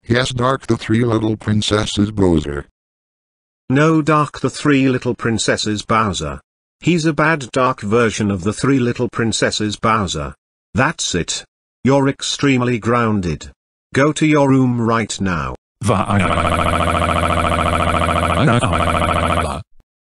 Yes, Dark the Three Little Princesses Bowser. No, Dark the Three Little Princesses Bowser. He's a bad dark version of the Three Little Princesses Bowser. That's it. You're extremely grounded. Go to your room right now.